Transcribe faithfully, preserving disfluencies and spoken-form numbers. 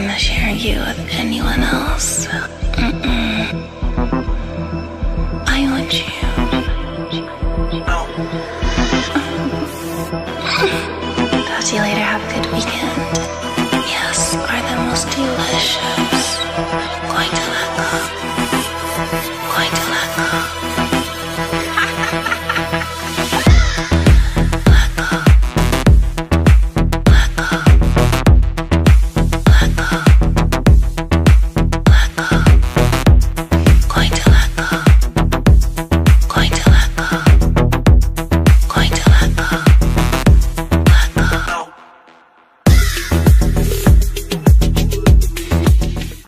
gonna share you with anyone else. Mm-mm. I want you. Oh.